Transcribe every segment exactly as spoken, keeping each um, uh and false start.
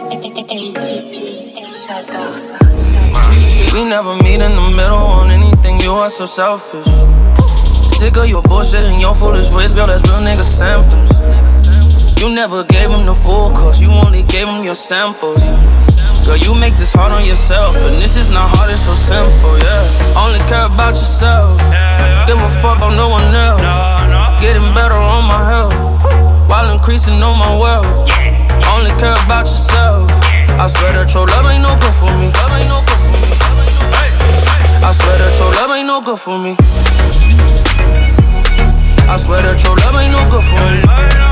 We never meet in the middle on anything, you are so selfish. Sick of your bullshit and your foolish ways, girl, that's real nigga symptoms. You never gave him the full course, you only gave him your samples. Girl, you make this hard on yourself, and this is not hard, it's so simple, yeah. Only care about yourself, give a fuck about no one else. Getting better on my health, while increasing on my wealth. Only care about yourself. I swear that your love ain't no good for me. Love ain't no good for me. I swear that your love ain't no good for me. I swear that your love ain't no good for me.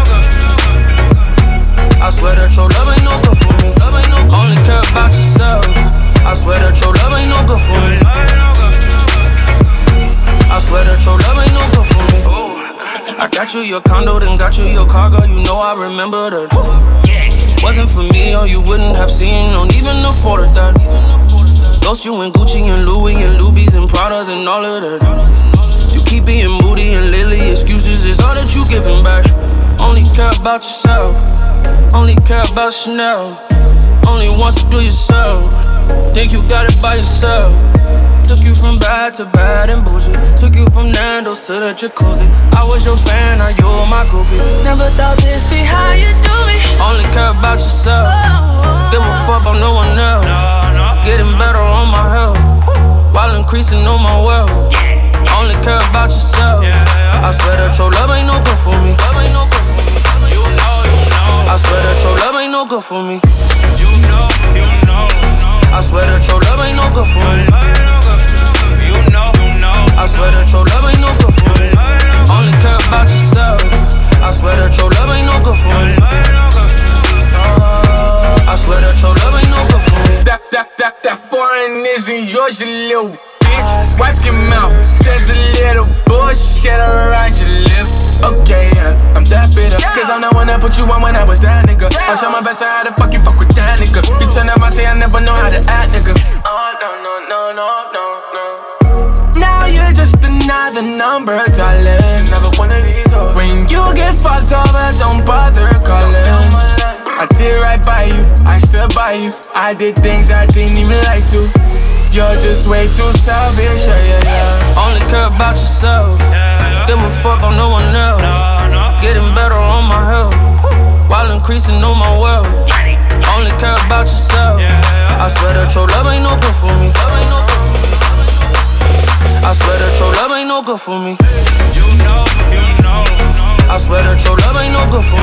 I swear that your love ain't no good for me. Only care about yourself. I swear that your love ain't no good for me. I swear that your love ain't no good for me. I got you your condo, then got you your car, girl, you know I remember that. Wasn't for me or you wouldn't have seen, don't even afford that. Ghost you in Gucci and Louis and Lubies and Pradas and all of that. You keep being moody and Lily, excuses is all that you giving back. Only care about yourself, only care about Chanel. Only want to do yourself, think you got it by yourself. Took you from bad to bad and bullshit. Took you from Nando's to the jacuzzi. I was your fan, now you're my groupie. Never thought this be how you do it. Only care about yourself, give a fuck about no one else. Getting better on my health, while increasing on my wealth. Only care about yourself. I swear that your love ain't no good for me. I swear that your love ain't no good for me. I swear that your love ain't no good for me. I swear that your love ain't no good for me. Only care about yourself. I swear that your love ain't no good for me. I swear that your love ain't no good for me. That, that, that, that foreign isn't yours, you little bitch. Wipe your mouth, there's a little bullshit around your lips. Okay, yeah, I'm that bitter, cause I'm the one that put you on when I was that nigga. I show my best how to fuck you, fuck with that nigga. You turn up, I say I never know how to act, nigga. Oh, no, no, no, no, no, no. Now you're just another number, darling. Never one of these hoes. When you get fucked over, don't bother calling. I did right by you, I stood by you. I did things I didn't even like to. You're just way too selfish, yeah, yeah, yeah. Only care about yourself, give a fuck on no one else. Getting better on my health, while increasing on my wealth. Only care about yourself. I swear that your love ain't no good for me. I swear that your love ain't no good for me. I swear that your love ain't no good for me.